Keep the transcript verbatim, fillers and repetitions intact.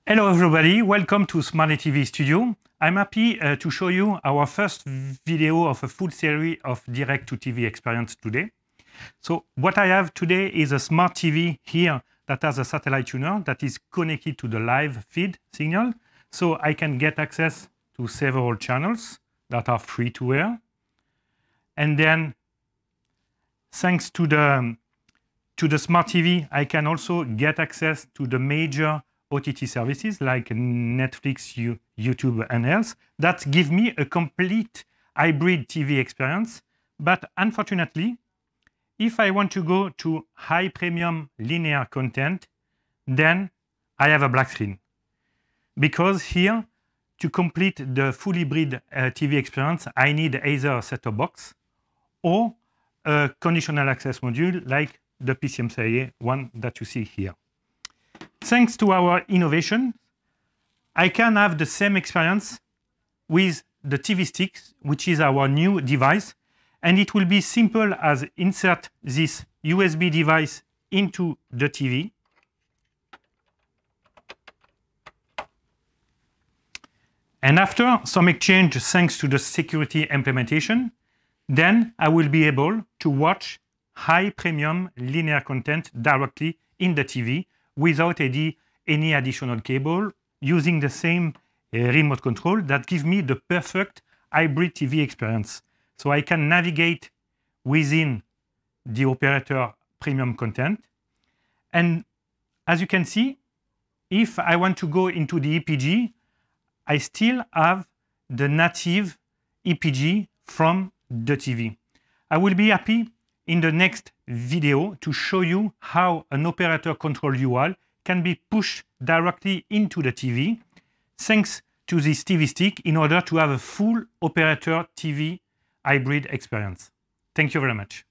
Hello everybody, welcome to Smart T V Studio. I'm happy uh, to show you our first video of a full series of direct-to-T V experience today. So what I have today is a smart T V here that has a satellite tuner that is connected to the live feed signal. So I can get access to several channels that are free to air. And then thanks to the, to the smart T V, I can also get access to the major O T T services like Netflix, YouTube, and else that give me a complete hybrid T V experience. But unfortunately, if I want to go to high premium linear content, then I have a black screen. Because here, to complete the full hybrid uh, T V experience, I need either a set-top box or a conditional access module like the P C M C I A one that you see here. Thanks to our innovation, I can have the same experience with the T V stick, which is our new device, and it will be simple as insert this U S B device into the T V. And after some exchange thanks to the security implementation, then I will be able to watch high premium linear content directly in the T V without any, any additional cable, using the same uh, remote control that gives me the perfect hybrid T V experience. So I can navigate within the operator premium content. And as you can see, if I want to go into the E P G, I still have the native E P G from the T V. I will be happy in the next video to show you how an operator control U R L can be pushed directly into the T V thanks to this T V stick in order to have a full operator T V hybrid experience. Thank you very much.